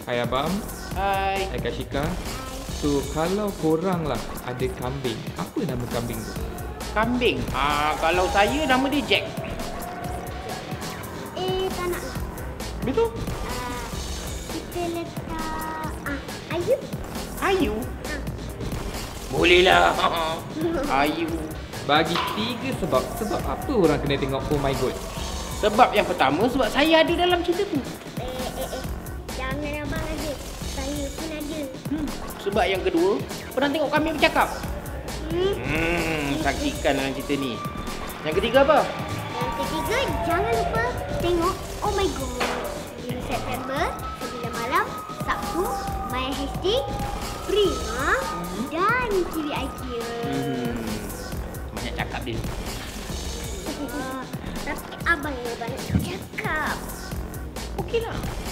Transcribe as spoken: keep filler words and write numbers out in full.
Hai Abang. Hai. Hai Kak Shika. So, kalau korang lah ada kambing, apa nama kambing tu? Kambing. Ah, kalau saya nama dia Jack. Eh, tak nak lah. Betul? Uh, kita letak ah, Ayu. Ayu. Bolehlah. Ayu. Bagi tiga sebab. Sebab apa orang kena tengok Oh My God? Sebab yang pertama, sebab saya ada dalam cerita tu. Eh, eh, eh. Jangan abang ada. Saya pun ada. Hmm. Sebab yang kedua, pernah tengok kami bercakap? Hmm. Hmm, saksikan dalam cerita ni. Yang ketiga apa? Yang ketiga, jangan lupa tengok Oh My God. lima September, sembilan malam, Sabtu, Maya H D, Prima dan T V I Q. Hmm. Banyak cakap dia. Uh, tapi abang yang banyak cakap. Okeylah.